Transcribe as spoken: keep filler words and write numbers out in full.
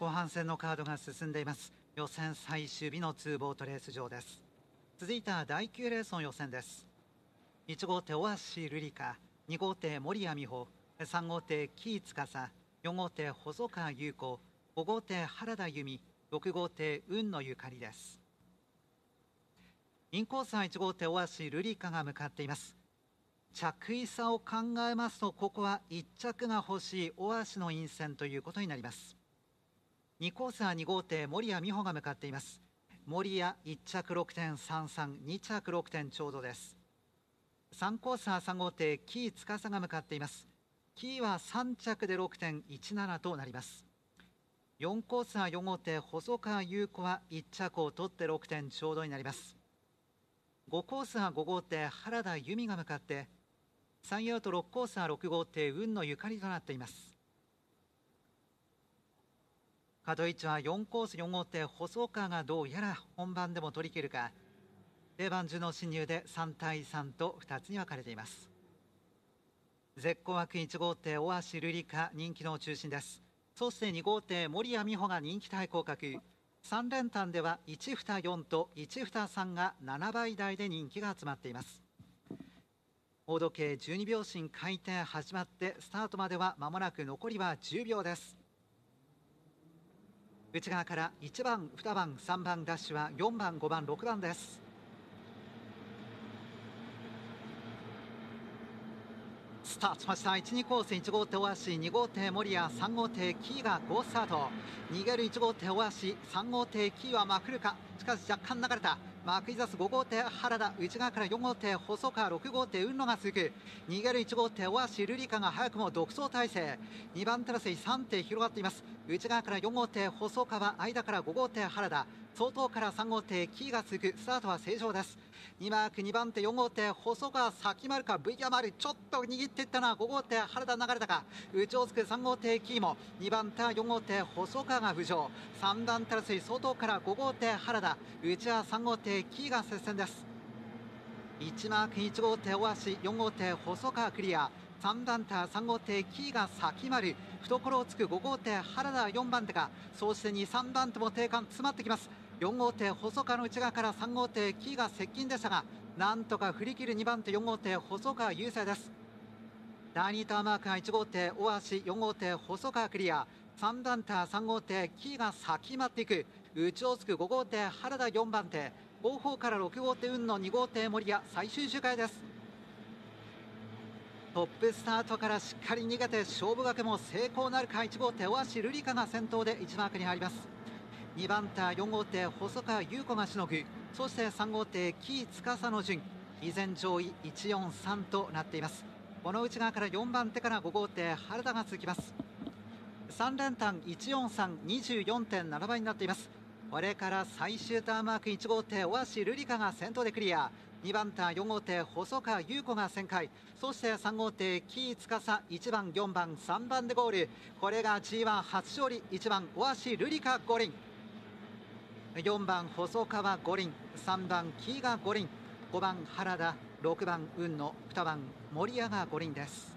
後半戦のカードが進んでいます。予選最終日のツーボートレース場です。続いてはだいきゅうレースの予選です。いち号艇オアシルリカ、に号艇森谷美穂、さん号艇紀伊司、よん号艇細川優子、ご号艇原田由美、ろく号艇雲野ゆかりです。インコースはいち号艇オアシルリカが向かっています。着衣差を考えますと、ここはいっ着が欲しいオアシの陰線ということになります。にコースはに号艇森谷美穂が向かっています。森谷いっ着 ろくてんさんさん、に着ろくてんちょうどです。さんコースはさん号艇紀伊司が向かっています。紀伊はさん着で ろくてんいちなな となります。よんコースはよん号艇細川優子はいっ着を取ってろくてんちょうどになります。ごコースはご号艇原田由美が向かって、さんアウトろくコースはろく号艇雲野ゆかりとなっています。角位置はよんコースよん号艇細川がどうやら本番でも取り切るか、定番順の進入でさん対さんとふたつに分かれています。絶好枠いち号艇オアシルリカ人気の中心です。そしてに号艇森谷美穂が人気対抗格、さん連単ではいち、に、よんといち、に、さんがななばい台で人気が集まっています。大時計じゅうにびょう針回転始まってスタートまでは間もなく残りはじゅうびょうです。内側からいちばん、にばん、さんばんダッシュはよんばん、ごばん、ろくばんです。スタートしました。いち、にコースいち号艇オアシ、に号艇森谷、さん号艇キーが好スタート。逃げるいち号艇オアシ、さん号艇キーはまくるか。しかし若干流れた。まくいざすご号艇原田、内側からよん号艇細川、ろく号艇雲野が続く。逃げるいち号艇オアシルリカが早くも独走体制。にばん手争いさん手広がっています。内側からよん号艇細川、間からご号艇原田、外頭からさん号艇キーが続く。スタートは正常です。にマークにばん手よん号艇細川先丸か ブイ 余る、ちょっと握っていったのはご号艇原田流れたか。内をつくさん号艇キーもにばん手はよん号艇細川が浮上。さんばん手争い外からご号艇原田、内はさん号艇キーが接戦です。いちマークいち号艇オアシ、よん号艇細川クリア、さんばん手はさん号艇キーが先丸、懐をつくご号艇原田よんばん手か。そしてに、さんばん手も定間詰まってきます。よん号艇細川の内側からさん号艇キーが接近でしたが、なんとか振り切るにばん手よん号艇細川優勢です。だいにターンマークはいち号艇大橋、よん号艇細川クリア、さんばん手はさん号艇キーが先回っていく。内をつくご号艇原田よんばん手、後方からろく号艇雲野、に号艇森谷、最終周回です。トップスタートからしっかり逃げて勝負がけも成功なるか。いち号艇大橋瑠璃香が先頭でいちマークに入ります。にばん手はよん号艇細川優子がしのぐ。そしてさん号艇紀伊司の順、依然上位いちよんさんとなっています。この内側からよんばん手からご号艇原田が続きます。さん連単いちよんさん、にじゅうよんてんなな 倍になっています。これから最終ターンマークいち号艇大橋瑠璃香が先頭でクリア。にばん手はよん号艇細川優子が旋回。そしてさん号艇紀伊司、いちばん、よんばん、さんばんでゴール。これが ジーワン 初勝利。いちばん大橋瑠璃香五輪、よんばん細川五輪、さんばんキーが五輪、ごばん原田、ろくばん雲野、にばん森谷が五輪です。